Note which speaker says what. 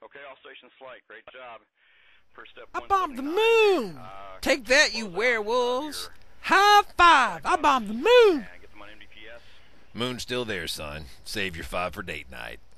Speaker 1: Okay, all stations flight. Great job. First step.
Speaker 2: I bombed the moon. Take that, you werewolves. High five. I bombed the moon.
Speaker 1: Get them on MDPS.
Speaker 3: Moon's still there, son. Save your 5 for date night.